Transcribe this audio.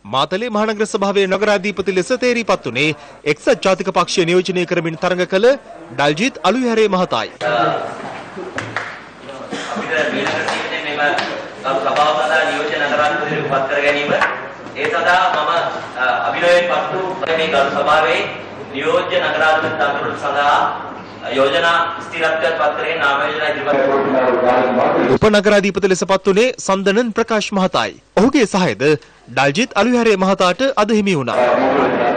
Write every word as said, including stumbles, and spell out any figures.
මාතලේ මහනගර සභාවේ නගරාධිපති ලෙස තේරීපත් වුණේ එක්සත් ජාතික පක්ෂය නියෝජනය කරමින් තරඟ කළ ඩල්ජිත් අලුයහරේ මහතායි. අපිට මීළඟ සීමනේ මෙම සභාවපතා නියෝජන නගරාධිපතිවරයෙකු පත් කර ගැනීම ඒ සඳහා මම අභිනවයෙන් පත් වූ මේ ගරු සභාවේ නියෝජ්‍ය නගරාධිපති තනතුරු සඳහා යෝජනා ස්ථිරත්වයට පත් කරගෙන නාම යෝජනා ඉදිරිපත් උපනගරාධිපති ලෙස පත් වුණේ සන්දනන් ප්‍රකාශ් මහතායි. ඔහුගේ සහායද ඩල්ජිත් අලුයහරේ මහතාට අද හිමි වුණා.